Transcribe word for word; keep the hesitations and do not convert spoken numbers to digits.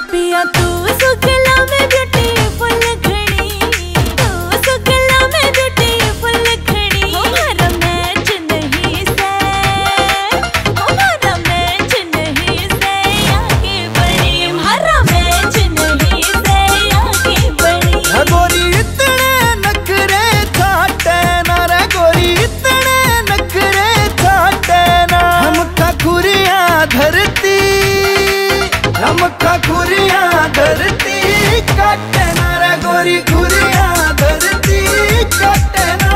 पिया तू सुगला में ब्यूटीफुल घड़ी, तू सुगला में ब्यूटीफुल घड़ी। हमारा मैच नहीं से, हमारा मैच नहीं से आगे बढ़ी, हमारा मैच नहीं से आगे बढ़ी। गोरी इतने नखरे छाटे ना रे, गोरी इतने नखरे छाटे ना। हमका खुरिया धरती, हमका खुरिया धरती काटे ना रे, गोरी खुरिया धरती काटे ना।